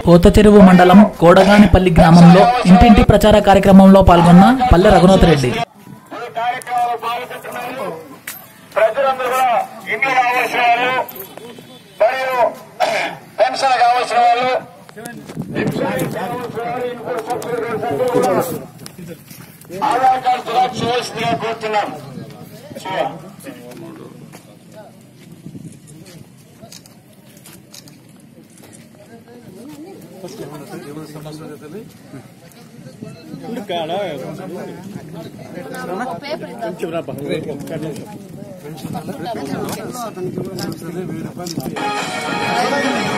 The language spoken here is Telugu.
కోతచెరువు మండలం కోడగానిపల్లి గ్రామంలో ఇంటింటి ప్రచార కార్యక్రమంలో పాల్గొన్న పల్లె రఘునాథ్ రెడ్డి. ప్రజలందరూ కూడా ఇండ్లు కావాల్సిన వాళ్ళు మరియు పెన్షన్ కావాల్సిన వాళ్ళు ఆధార్ కార్డు కూడా చేయాల్సిందిగా కోరుతున్నాం. పెన్షన్